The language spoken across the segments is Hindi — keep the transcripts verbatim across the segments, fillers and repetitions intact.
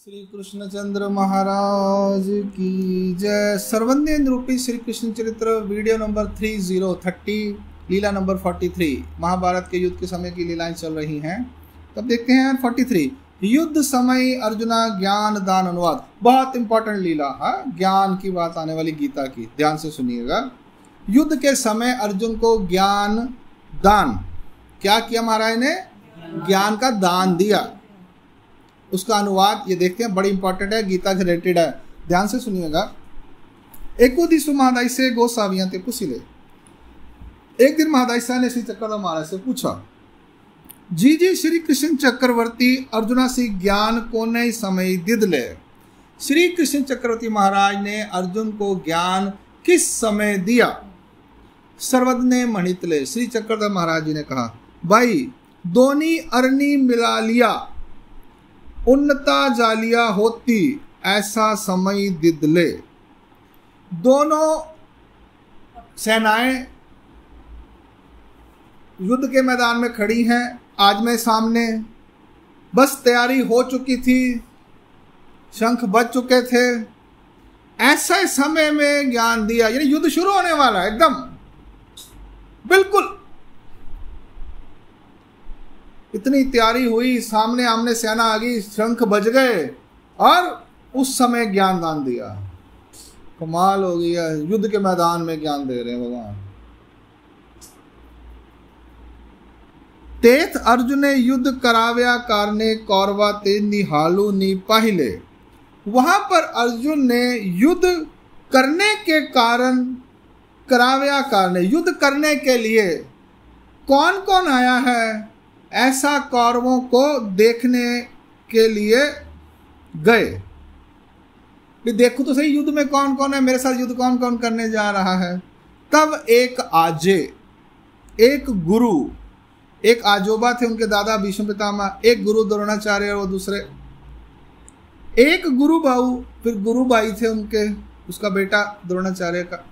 श्री कृष्णचंद्र महाराज की जय। सर्वंदीन रूपी श्री कृष्ण चरित्र video number three zero thirty लीला नंबर फोर्टी थ्री। महाभारत के युद्ध के समय की लीलाएं चल रही हैं। तब देखते हैं फोर्टी थ्री। युद्ध समय अर्जुना ज्ञान दान अनुवाद। बहुत इंपॉर्टेंट लीला है, ज्ञान की बात आने वाली गीता की, ध्यान से सुनिएगा। युद्ध के समय अर्जुन को ज्ञान दान, क्या किया महाराज ने? ज्ञान का दान दिया। उसका अनुवाद ये देखते हैं, बड़ी इंपॉर्टेंट है, गीता से रिलेटेड है, ध्यान से सुनिएगा। एको दिशु महादाई गोसावियां थे कुशिले। एक दिन महादाई ने श्री चक्रवर्ती महाराज से पूछा, जी जी श्री कृष्ण चक्रवर्ती अर्जुना से ज्ञान को नए समय दिदले। श्री कृष्ण चक्रवर्ती महाराज ने अर्जुन को ज्ञान किस समय दिया? सर्वज्ञ मणितले। श्री चक्रवर्ती महाराज जी ने कहा, भाई दोनी अरनी मिला लिया, उन्नता जालिया होती ऐसा समय दिदले। दोनों सेनाएं युद्ध के मैदान में खड़ी हैं, आज में सामने, बस तैयारी हो चुकी थी, शंख बज चुके थे, ऐसे समय में ज्ञान दिया। यानी युद्ध शुरू होने वाला है, एकदम बिल्कुल इतनी तैयारी हुई, सामने आमने सेना आ गई, शंख बज गए और उस समय ज्ञान दान दिया। कमाल हो गया, युद्ध के मैदान में ज्ञान दे रहे हैं भगवान। तेथ अर्जुन युद्ध कराव्या कारने कौरवा ते निहालू नी पहले। वहां पर अर्जुन ने युद्ध करने के कारण, कराव्या कारने, युद्ध करने के लिए कौन कौन आया है ऐसा कौरवों को देखने के लिए गए। भी देखो तो सही युद्ध में कौन कौन है, मेरे साथ युद्ध कौन कौन करने जा रहा है। तब एक आजे, एक गुरु, एक आजोबा थे उनके दादा भीष्म पितामह, एक गुरु द्रोणाचार्य और वो दूसरे, एक गुरु बाऊ, फिर गुरु बाई थे उनके, उसका बेटा द्रोणाचार्य का,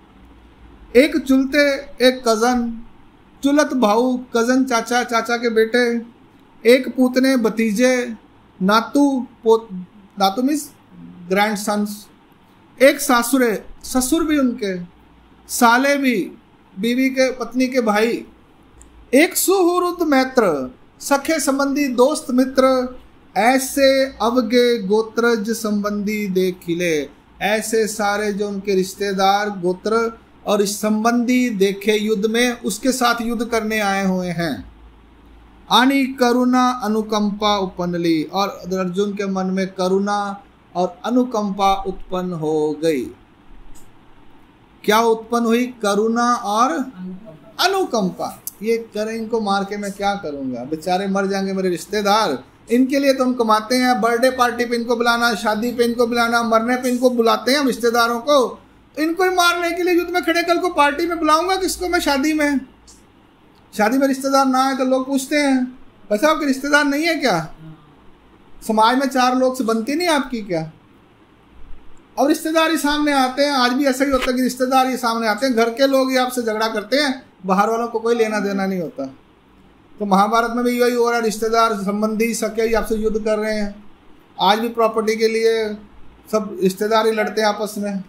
एक चुलते, एक कजन, चुलत भाऊ, कजन चाचा, चाचा के बेटे, एक पूतने, भतीजे, नातू, पोत, नातू मीन्स ग्रैंड सन्स, एक सासुरे, ससुर भी उनके, साले भी, बीवी के पत्नी के भाई, एक सुहृद मैत्र, सखे संबंधी, दोस्त मित्र, ऐसे अवगे गोत्रज संबंधी देखिले। ऐसे सारे जो उनके रिश्तेदार, गोत्र और इस संबंधी देखे युद्ध में, उसके साथ युद्ध करने आए हुए हैं। आनी करुणा अनुकंपा उत्पन्न ली, और अर्जुन के मन में करुणा और अनुकंपा उत्पन्न हो गई। क्या उत्पन्न हुई? करुणा और अनुकंपा। ये करें, इनको मार के मैं क्या करूंगा, बेचारे मर जाएंगे मेरे रिश्तेदार, इनके लिए तो हम कमाते हैं, बर्थडे पार्टी पे इनको बुलाना, शादी पे इनको बुलाना, मरने पे इनको बुलाते हैं हम रिश्तेदारों को, इनको ही मारने के लिए युद्ध में खड़े, कल को पार्टी में बुलाऊंगा किसको मैं? शादी में, शादी में रिश्तेदार ना आए तो लोग पूछते हैं, वैसे आपके रिश्तेदार नहीं है क्या? समाज में चार लोग से बनती नहीं आपकी क्या? और रिश्तेदार ही सामने आते हैं। आज भी ऐसा ही होता है कि रिश्तेदार ही सामने आते हैं, घर के लोग ही आपसे झगड़ा करते हैं, बाहर वालों को कोई लेना देना नहीं होता। तो महाभारत में भी यही हो रहा है, रिश्तेदार संबंधी सके ही आपसे युद्ध कर रहे हैं। आज भी प्रॉपर्टी के लिए सब रिश्तेदार ही लड़ते हैं आपस में।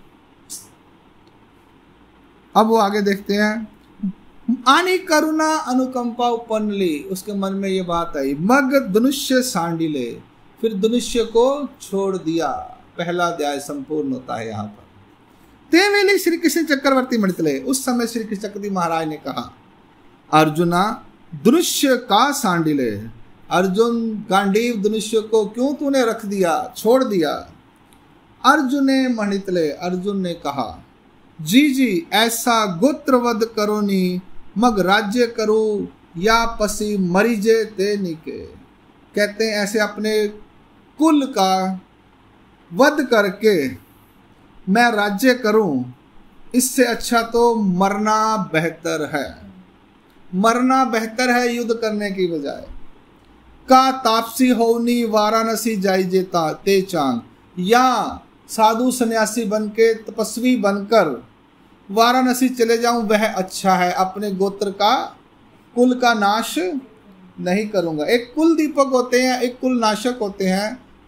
अब वो आगे देखते हैं। आनी करुणा अनुकंपा उत्पन्न ली, उसके मन में ये बात आई। मग धनुष्य सांडिले, फिर धनुष्य को छोड़ दिया। पहला अध्याय संपूर्ण होता है यहाँ पर। ते वेले श्री कृष्ण चक्रवर्ती मणितले, उस समय श्री कृष्ण चक्रवर्ती महाराज ने कहा, अर्जुना धनुष्य का सांडिले। अर्जुन, गांडीव धनुष्य को क्यों तूने रख दिया, छोड़ दिया? अर्जुन ने मणितले, अर्जुन ने कहा, जी जी ऐसा गोत्रवध करोनी, मग राज्य करो या पसी मरीजे ते निके। कहते हैं ऐसे अपने कुल का वध करके मैं राज्य करूं, इससे अच्छा तो मरना बेहतर है। मरना बेहतर है युद्ध करने की बजाय। का तापसी होनी वाराणसी जाई जेता ते चांग, या साधु सन्यासी बन के, तपस्वी बनकर वाराणसी चले जाऊं, वह अच्छा है। अपने गोत्र का, कुल का नाश नहीं करूंगा। एक कुल दीपक होते हैं, एक कुल नाशक होते हैं।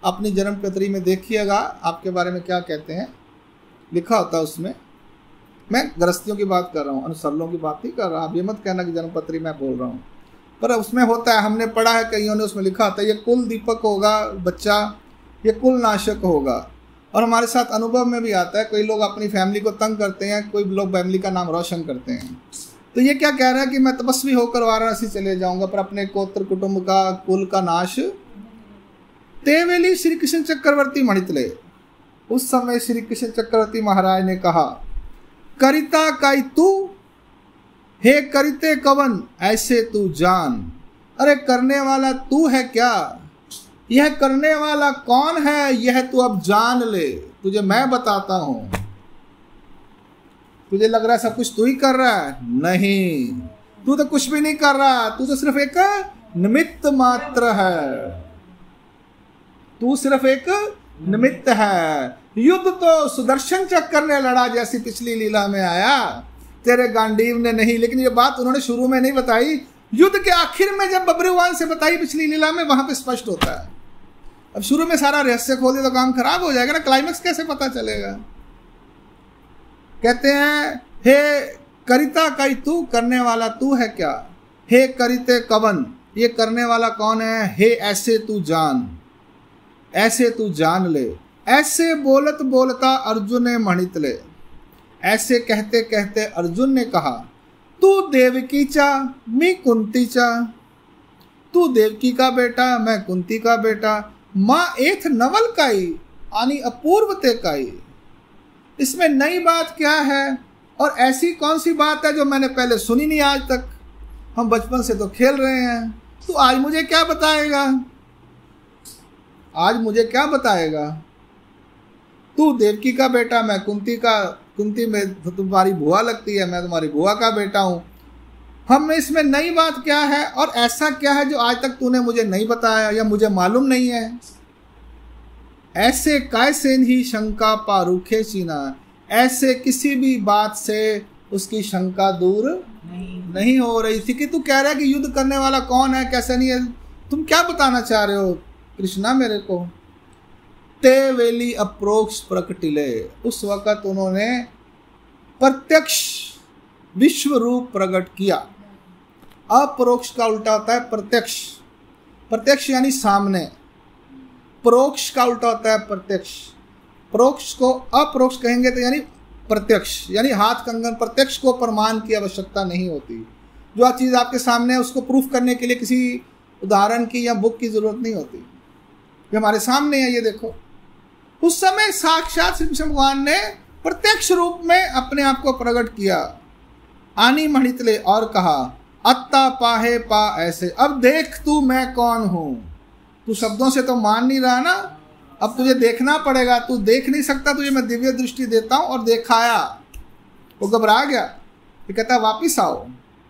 अपनी जन्म पत्री में देखिएगा आपके बारे में क्या कहते हैं, लिखा होता है उसमें। मैं गृहस्थियों की बात कर रहा हूँ, अनुसरलों की बात नहीं कर रहा। आप ये मत कहना कि जन्म पत्री मैं बोल रहा हूँ, पर उसमें होता है, हमने पढ़ा है, कईयों ने उसमें लिखा होता है ये कुल दीपक होगा बच्चा, ये कुल नाशक होगा। और हमारे साथ अनुभव में भी आता है, कई लोग अपनी फैमिली को तंग करते हैं, कोई लोग फैमिली का नाम रोशन करते हैं। तो ये क्या कह रहा है कि मैं तपस्वी होकर वाराणसी चले जाऊंगा पर अपने गोत्र कुटुंब का कुल का नाश। तेवेली श्री कृष्ण चक्रवर्ती मणितले, उस समय श्री कृष्ण चक्रवर्ती महाराज ने कहा, करिता काई तू, हे करिते कवन ऐसे तू जान। अरे करने वाला तू है क्या, यह करने वाला कौन है यह तू अब जान ले, तुझे मैं बताता हूं। तुझे लग रहा है सब कुछ तू ही कर रहा है, नहीं, तू तो कुछ भी नहीं कर रहा, तू तो सिर्फ एक निमित्त मात्र है, तू सिर्फ एक निमित्त है। युद्ध तो सुदर्शन चक्र ने लड़ा जैसी पिछली लीला में आया, तेरे गांडीव ने नहीं। लेकिन ये बात उन्होंने शुरू में नहीं बताई, युद्ध के आखिर में जब बब्रुवान से बताई पिछली लीला में, वहां पे स्पष्ट होता है। अब शुरू में सारा रहस्य खोल दिया तो काम खराब हो जाएगा ना, क्लाइमेक्स कैसे पता चलेगा। कहते हैं, हे करिता काई तू, करने वाला तू है क्या, हे करिते कवन, ये करने वाला कौन है, हे ऐसे तू जान, ऐसे तू जान ले। ऐसे बोलत बोलता अर्जुन ने मणितले, ऐसे कहते कहते अर्जुन ने कहा, तू देवकी चा मी कुंती चा, तू देवकी का बेटा मैं कुंती का बेटा, माँ एथ नवल काई आनी अपूर्वते काई। इसमें नई बात क्या है और ऐसी कौन सी बात है जो मैंने पहले सुनी नहीं आज तक। हम बचपन से तो खेल रहे हैं, तू आज मुझे क्या बताएगा, आज मुझे क्या बताएगा। तू देवकी का बेटा मैं कुंती का, कुंती में तुम्हारी बुआ लगती है, मैं तुम्हारी बुआ का बेटा हूं। हम में इसमें नई बात क्या है और ऐसा क्या है जो आज तक तूने मुझे नहीं बताया या मुझे मालूम नहीं है। ऐसे कैसे ही शंका पारूखे चीना, ऐसे किसी भी बात से उसकी शंका दूर नहीं, नहीं हो रही थी कि तू कह रहा है कि युद्ध करने वाला कौन है, कैसे नहीं है, तुम क्या बताना चाह रहे हो कृष्णा मेरे को। ते वेली अप्रोक्ष प्रकटिले, उस वक़्त उन्होंने प्रत्यक्ष विश्व रूप प्रकट किया। अपरोक्ष का उल्टा होता है प्रत्यक्ष, प्रत्यक्ष यानी सामने, परोक्ष का उल्टा होता है प्रत्यक्ष। परोक्ष को अपरोक्ष कहेंगे तो यानी प्रत्यक्ष, यानी हाथ कंगन। प्रत्यक्ष को प्रमाण की आवश्यकता नहीं होती, जो चीज़ आपके सामने है उसको प्रूफ करने के लिए किसी उदाहरण की या बुक की जरूरत नहीं होती, जो हमारे सामने है ये देखो। उस समय साक्षात श्री कृष्ण भगवान ने प्रत्यक्ष रूप में अपने आप को प्रकट किया। आनी मणितले और कहा, अत्ता पाहे पा ऐसे, अब देख तू मैं कौन हूं। तू शब्दों से तो मान नहीं रहा ना, अब तुझे देखना पड़ेगा। तू देख नहीं सकता, तुझे मैं दिव्य दृष्टि देता हूं। और देखाया, वो घबरा गया, ये कहता वापिस आओ।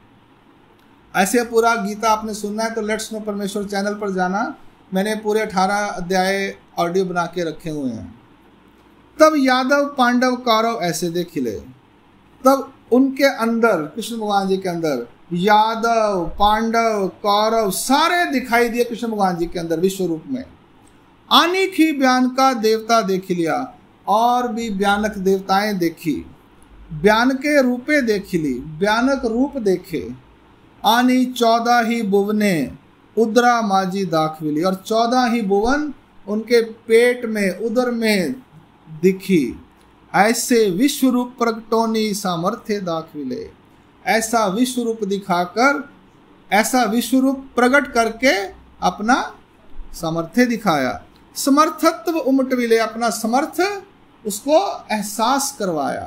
ऐसे पूरा गीता आपने सुनना है तो लेट्स नो परमेश्वर चैनल पर जाना, मैंने पूरे अठारह अध्याय ऑडियो बना के रखे हुए हैं। तब यादव पांडव कौरव ऐसे देखिले, तब उनके अंदर, कृष्ण भगवान जी के अंदर यादव पांडव कौरव सारे दिखाई दिए कृष्ण भगवान जी के अंदर विश्व रूप में। आनी ही बयान का देवता देख लिया, और भी भयानक देवताएं देखी, बयान के रूपे देख ली, भयानक रूप देखे। आनी चौदह ही भुवने उदरा माजी दाखविली, और चौदह ही भुवन उनके पेट में उदर में दिखी। ऐसे विश्व रूप प्रगटोनी सामर्थ्य दाखविले, ऐसा विश्व रूप दिखाकर, ऐसा विश्व रूप प्रकट करके अपना सामर्थ्य दिखाया। समर्थत्व उमटविले, अपना समर्थ उसको एहसास करवाया।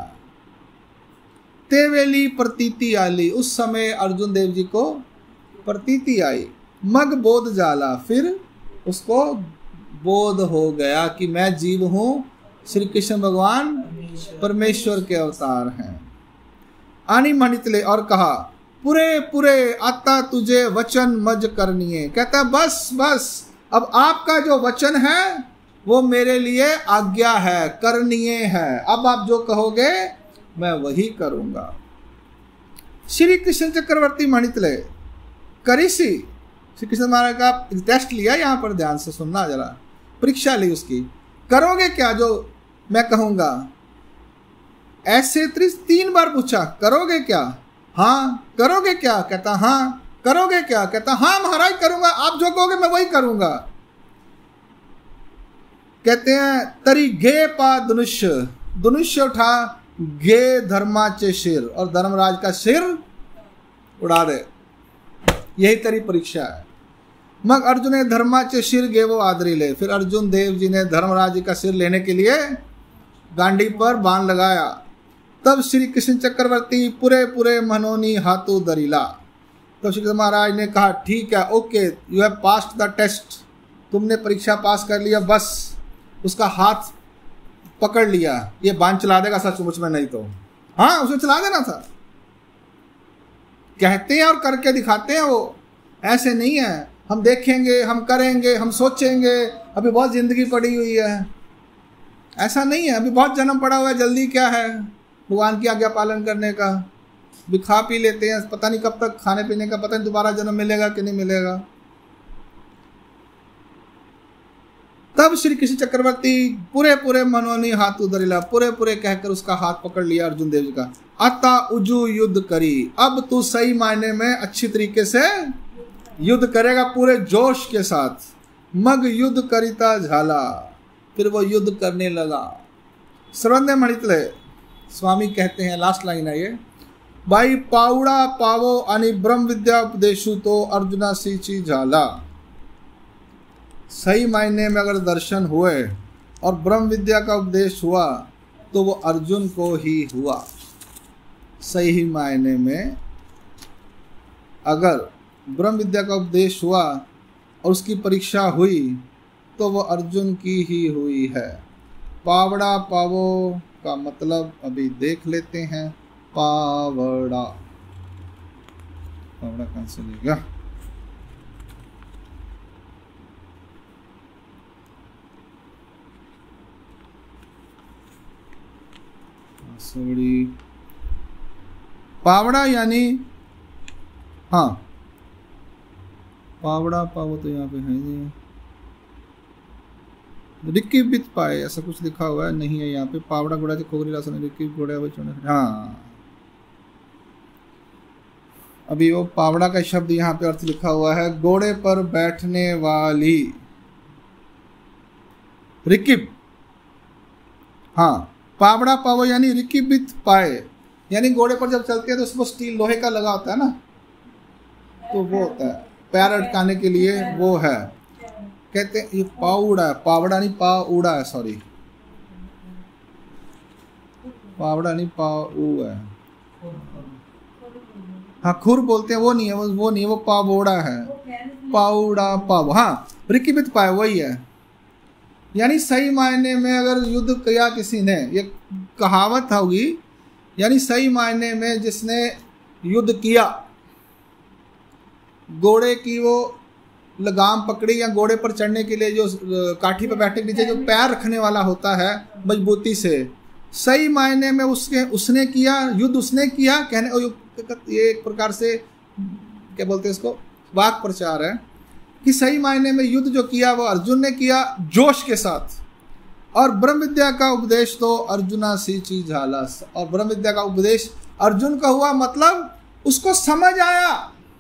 तेवेली प्रतीति आली, उस समय अर्जुन देव जी को प्रतीति आई। मग बोध जाला, फिर उसको बोध हो गया कि मैं जीव हूँ, श्री कृष्ण भगवान परमेश्वर के अवतार हैं। आनी मणितले और कहा, पूरे पूरे आता तुझे वचन मज करनिए। कहता बस बस, अब आपका जो वचन है वो मेरे लिए आज्ञा है, करनिए है। अब आप जो कहोगे मैं वही करूंगा। श्री कृष्ण चक्रवर्ती मणितले करिसी, श्री कृष्ण महाराज का टेस्ट लिया, यहाँ पर ध्यान से सुनना जरा। परीक्षा ली उसकी, करोगे क्या जो मैं कहूँगा। ऐसे तीन बार पूछा, करोगे क्या, हाँ करोगे क्या, कहता हाँ, करोगे क्या, कहता हाँ महाराज करूँगा, आप जो कहोगे मैं वही करूँगा। कहते हैं तरी गे पा धनुष्य, धनुष्य उठा, गे धर्माचे सिर, और धर्मराज का सिर उड़ा दे। यही तेरी परीक्षा है। मग अर्जुन ने धर्माचे सिर गे वो आदरी ले। फिर अर्जुन देव जी ने धर्मराज जी का सिर लेने के लिए गांडी पर बाण लगाया। तब श्री कृष्ण चक्रवर्ती पूरे पूरे मनोनी हाथों दरीला। तब श्री कृष्ण महाराज ने कहा ठीक है, okay, you have passed the test, तुमने परीक्षा पास कर लिया, बस उसका हाथ पकड़ लिया, ये बाण चला देगा सचमुच में, नहीं तो हाँ उसे चला देना था। कहते हैं और करके दिखाते हैं, वो ऐसे नहीं है हम देखेंगे, हम करेंगे, हम सोचेंगे, अभी बहुत जिंदगी पड़ी हुई है, ऐसा नहीं है। अभी बहुत जन्म पड़ा हुआ है, जल्दी क्या है भगवान की आज्ञा पालन करने का। भी खा पी लेते हैं, पता नहीं कब तक खाने पीने का, पता नहीं दोबारा जन्म मिलेगा कि नहीं मिलेगा। तब श्री कृष्ण चक्रवर्ती पूरे पूरे मनोनी हाथ उधरिला, पूरे पूरे कहकर उसका हाथ पकड़ लिया अर्जुन देव जी का। अता उजू युद्ध करी, अब तू सही मायने में अच्छी तरीके से युद्ध करेगा, पूरे जोश के साथ। मग युद्ध करिता झाला, फिर वो युद्ध करने लगा। सर्वंदे मणितले स्वामी कहते हैं, लास्ट लाइन है ये, भाई पावड़ा पावो आणि ब्रह्म विद्या उपदेशु तो अर्जुना सींची झाला। सही मायने में अगर दर्शन हुए और ब्रह्म विद्या का उपदेश हुआ तो वो अर्जुन को ही हुआ। सही मायने में अगर ब्रह्म विद्या का उपदेश हुआ और उसकी परीक्षा हुई तो वो अर्जुन की ही हुई है। पावड़ा पावो का मतलब अभी देख लेते हैं। पावड़ा, पावड़ा कहाँ से लेगा, सॉरी, पावड़ा यानी हाँ, पावड़ा पावो तो यहाँ पे है नहीं, रिक्की बित पाए ऐसा कुछ लिखा हुआ है, नहीं है यहाँ पे। पावड़ा घोड़ा खोगरी रासन रिक्की घोड़ा, हाँ अभी वो पावड़ा का शब्द यहाँ पे अर्थ लिखा हुआ है, घोड़े पर बैठने वाली रिकिब। हाँ, पावड़ा पावो यानी रिकिबित पाए, यानी घोड़े पर जब चलते हैं तो उसमें स्टील लोहे का लगा होता है ना, तो वो होता है पैर अटकाने के लिए, वो है। कहते हैं ये पावड़ा है, पावड़ा नहीं पाउड़ा है, सॉरी पावड़ा नहीं पाऊ है, हाँ खुर बोलते हैं, वो नहीं है, वो वो नहीं है, वो पावोड़ा है, पाउड़ा पाव, हाँ रिकिबित पाए वही है। यानी सही मायने में अगर युद्ध किया किसी ने, ये कहावत होगी, यानी सही मायने में जिसने युद्ध किया, घोड़े की वो लगाम पकड़ी या घोड़े पर चढ़ने के लिए जो काठी पर बैठने के नीचे जो पैर रखने वाला होता है मजबूती से, सही मायने में उसके उसने किया, युद्ध उसने किया। कहने ये एक प्रकार से क्या बोलते हैं इसको, वाक प्रचार है कि सही मायने में युद्ध जो किया वो अर्जुन ने किया जोश के साथ। और ब्रह्म विद्या का उपदेश तो अर्जुना सींची झाला, और ब्रह्म विद्या का उपदेश अर्जुन का हुआ, मतलब उसको समझ आया।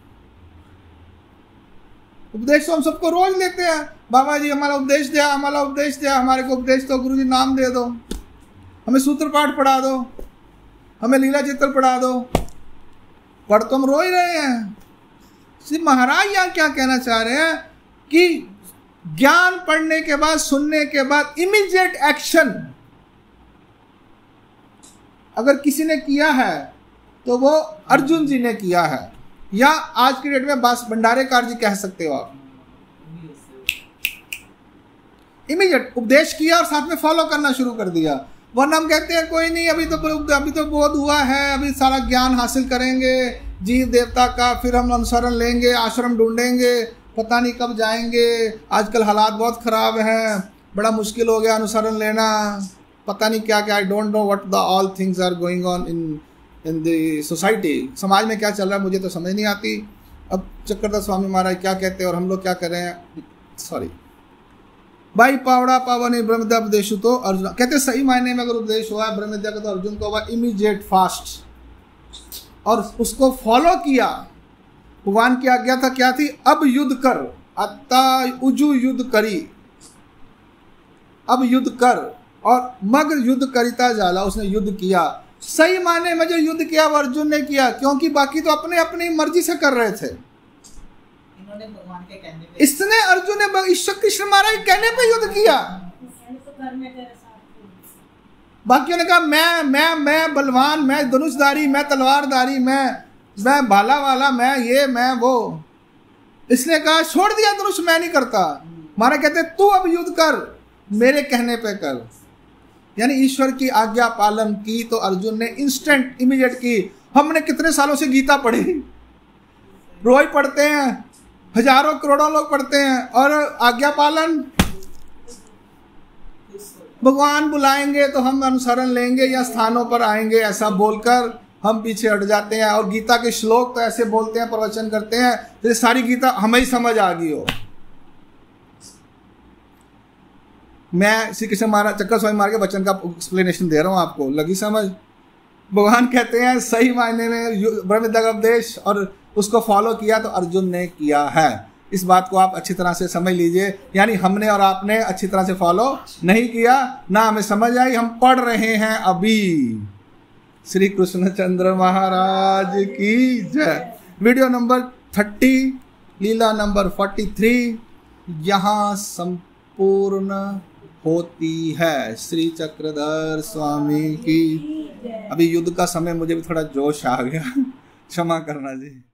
उपदेश तो हम सबको रोज लेते हैं, बाबा जी हमारा उपदेश दिया, हमारा उपदेश दिया, हमारे को उपदेश दो, गुरु जी नाम दे दो, हमें सूत्र पाठ पढ़ा दो, हमें लीला चित्र पढ़ा दो, पढ़ तो हम रो ही रहे हैं। श्री महाराज यहाँ क्या कहना चाह रहे हैं कि ज्ञान पढ़ने के बाद, सुनने के बाद इमीडिएट एक्शन अगर किसी ने किया है तो वो अर्जुन जी ने किया है, या आज की डेट में बास भंडारेकार जी कह सकते हो आप। इमीडिएट उपदेश किया और साथ में फॉलो करना शुरू कर दिया। वरना हम कहते हैं कोई नहीं, अभी तो अभी तो बोध हुआ है, अभी सारा ज्ञान हासिल करेंगे जीव देवता का, फिर हम अनुसरण लेंगे, आश्रम ढूंढेंगे, पता नहीं कब जाएंगे, आजकल हालात बहुत ख़राब हैं, बड़ा मुश्किल हो गया अनुसरण लेना, पता नहीं क्या क्या, I don't know what the all things are going on in in the society, समाज में क्या चल रहा है मुझे तो समझ नहीं आती। अब चक्रधर स्वामी महाराज क्या कहते हैं और हम लोग क्या कर रहे हैं, सॉरी भाई पावड़ा पावनी ब्रह्म विद्या उपदेश तो अर्जुन कहते सही मायने में अगर उपदेश हुआ ब्रह्म विद्या का तो अर्जुन को हुआ इमीडिएट फास्ट और उसको फॉलो किया। भगवान की आज्ञा था क्या थी, अब युद्ध कर, अत्ता उजु युद्ध करी, अब युद्ध कर, और मग युद्ध करिता जाला, उसने युद्ध किया। सही माने में जो युद्ध किया वो अर्जुन ने किया, क्योंकि बाकी तो अपने अपनी मर्जी से कर रहे थे। इन्होंने भगवान के कहने पे, इसने अर्जुन ने ईश्वर कृष्ण महाराज के कहने पे युद्ध किया। बाकियों ने कहा मैं मैं मैं बलवान, मैं धनुषधारी, मैं तलवारधारी, मैं मैं भाला वाला, मैं ये मैं वो। इसने कहा छोड़ दिया धनुष, मैं नहीं करता। महाराज कहते तू अब युद्ध कर, मेरे कहने पे कर। यानी ईश्वर की आज्ञा पालन की तो अर्जुन ने इंस्टेंट इमीडिएट की। हमने कितने सालों से गीता पढ़ी, रोज पढ़ते हैं, हजारों करोड़ों लोग पढ़ते हैं, और आज्ञा पालन भगवान बुलाएंगे तो हम अनुसरण लेंगे या स्थानों पर आएंगे, ऐसा बोलकर हम पीछे हट जाते हैं। और गीता के श्लोक तो ऐसे बोलते हैं, प्रवचन करते हैं जैसे सारी गीता हमें ही समझ आ गई हो। मैं श्री कृष्ण महाराज चक्कर स्वामी महाराज के वचन का एक्सप्लेनेशन दे रहा हूं आपको, लगी समझ। भगवान कहते हैं सही मायने में ब्रह्म विद्या का उपदेश और उसको फॉलो किया तो अर्जुन ने किया है। इस बात को आप अच्छी तरह से समझ लीजिए। यानी हमने और आपने अच्छी तरह से फॉलो नहीं किया, ना हमें समझ आई, हम पढ़ रहे हैं अभी। श्री कृष्णचंद्र महाराज की जय। वीडियो नंबर थर्टी, लीला नंबर फोर्टी थ्री यहाँ संपूर्ण होती है। श्री चक्रधर स्वामी की। अभी युद्ध का समय, मुझे भी थोड़ा जोश आ गया, क्षमा करना जी।